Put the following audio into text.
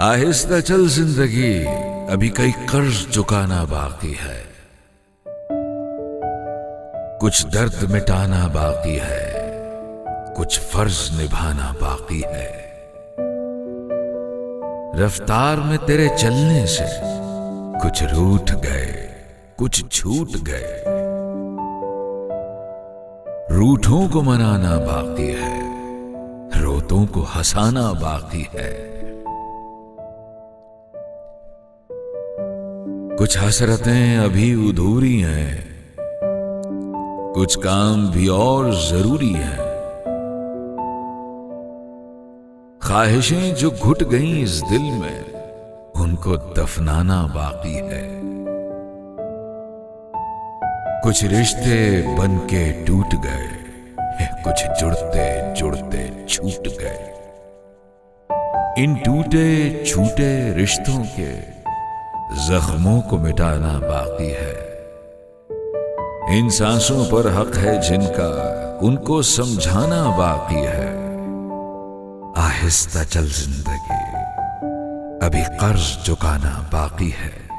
आहिस्ता चल जिंदगी, अभी कई कर्ज चुकाना बाकी है। कुछ दर्द मिटाना बाकी है, कुछ फर्ज निभाना बाकी है। रफ्तार में तेरे चलने से कुछ रूठ गए, कुछ छूट गए। रूठों को मनाना बाकी है, रोतों को हंसाना बाकी है। कुछ हसरतें अभी अधूरी हैं, कुछ काम भी और जरूरी हैं। ख्वाहिशें जो घुट गईं इस दिल में, उनको दफनाना बाकी है। कुछ रिश्ते बनके टूट गए, कुछ जुड़ते जुड़ते छूट गए। इन टूटे छूटे रिश्तों के जख्मों को मिटाना बाकी है। इन सांसों पर हक है जिनका, उनको समझाना बाकी है। आहिस्ता चल जिंदगी, अभी कर्ज चुकाना बाकी है।